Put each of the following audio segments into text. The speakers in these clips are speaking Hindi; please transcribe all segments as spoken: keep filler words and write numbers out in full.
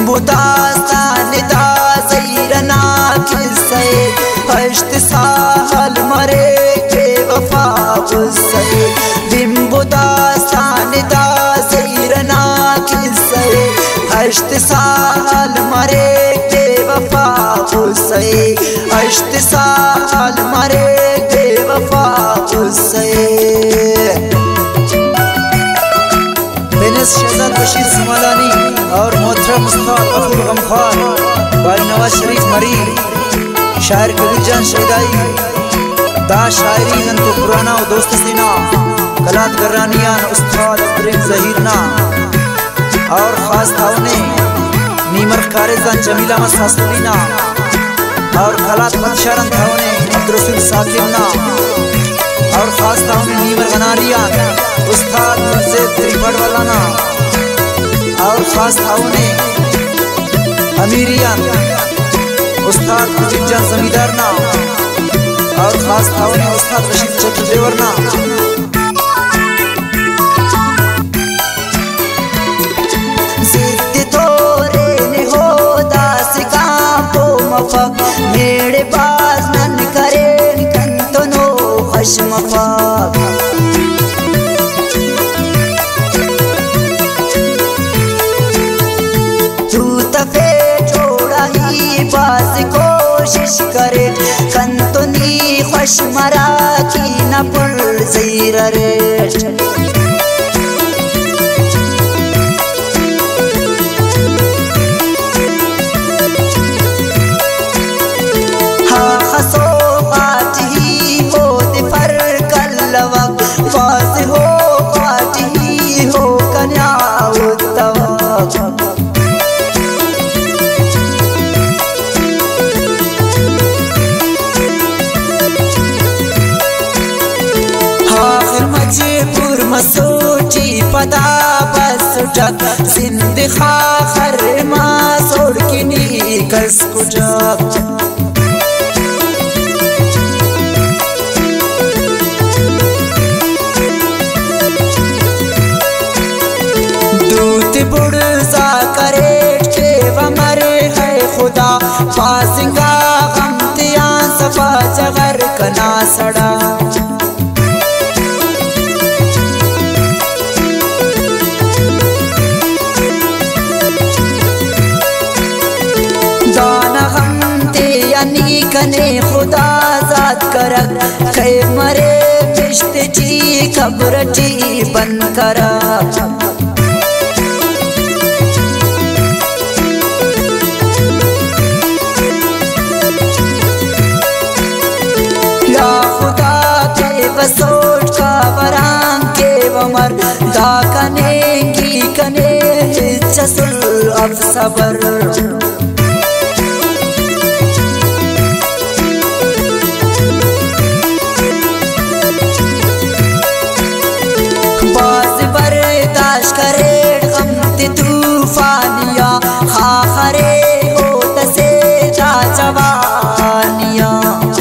दास्तान दा ज़ैरना किस्से हश्त साहल मरे बेवफा गुस्से बिम्बो दास्तान दा ज़ैरना किस्से हश्त साहल मरे बेवफा गुस्से हश्त साहल मरे बेवफा गुस्से। शहजाद बशीर समादानी और मोहतरम उस्ताद अब्दुल गमखार भाई नवाज शरीफ मरी शायर कबीर जान शहदाई दा शायरी गन तो पुराना और दोस्त सीना कलात गर्रानियान उस्ताद इब्राहिम ज़हीरना और खास थावने नीमर कारेजान जमीला मसासुलीना और कलात बदशारन थावने अब्दुल साकिबना और खास थावने नीमर गनारियान उस्ताद मुर्ज़ेद त्रिपड़वालाना और खास थावने अमीरियान उस्ताद मुजीब जान जमींदारना और खास थावने उस्ताद रशीद चतुर्देवरना। जिद्द तोरे ने हो दास कांपो मफक मेरे बाज नन करे कंतनो खशमफक कोशिश करे कंतुनी खुश मरा की न पुल ज़ीरा रे हाँ खसो पाट ही हो दिफर कल्लवक फास हो पाट ही हो कन्या उत्तवक मसूची पदा बस उठक जिंद खाखर माँ सोड़ की नी कस कुचक दूत बुड़जा करे के वमरे है खुदा पासिंगा गमतियां सफा जगर कना सड़ा कने खुदा जात करक खे मरे पिश्त ची खबर ची बन करक या खुदा के बसोट का वरान के वमर दा कने की कने चसुल अब सबर करे गमत तूफानिया खाखरे हो तसे जा जवानिया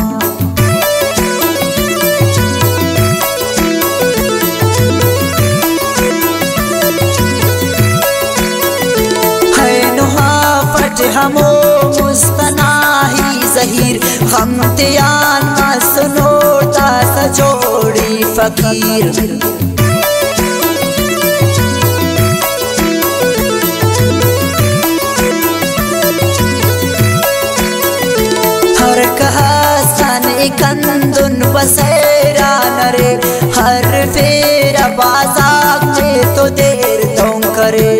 है नुहा फट हमो मुस्तनाही ज़हीर गमतियान सुनो ता सजोड़ी फकीर कंदुन बसेरा नरे हर फेरा बाज़ार में तो देर तो करे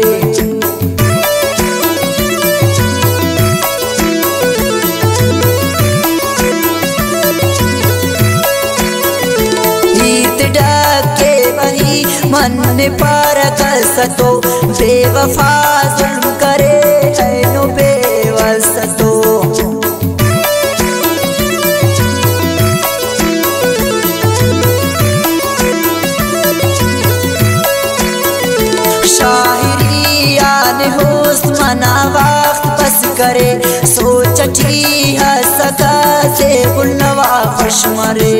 ईद डाके वही मन पर कसतो बेवफा जुल्म करे है नो बेवसतो मना वक्त बस करे सोच ठी हसका से बुलवा खुश मरे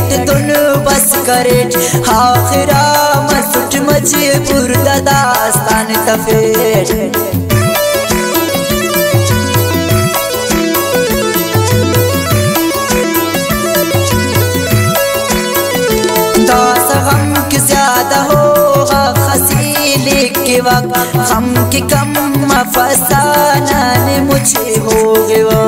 गट तुन बस करेट आखिरा मसुट मजबूर दास्तान तफेट दास गम के ज्यादा होगा खसीले के वक्त गम के कम फसाना ने मुझे हो गया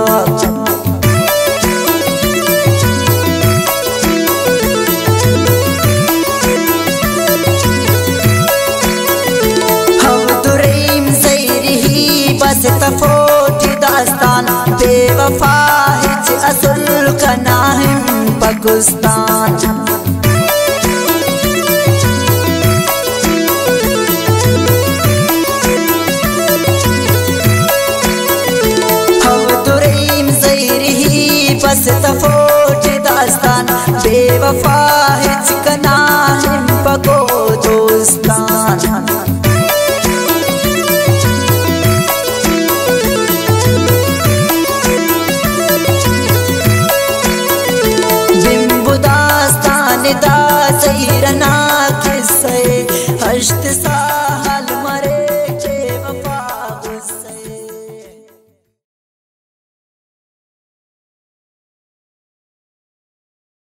तफोट दास्तान बेवफा हिच असुल का नाम पाकिस्तान हवदुरैम ज़ैरही बस तफोट दास्तान बेवफा हिच का नाम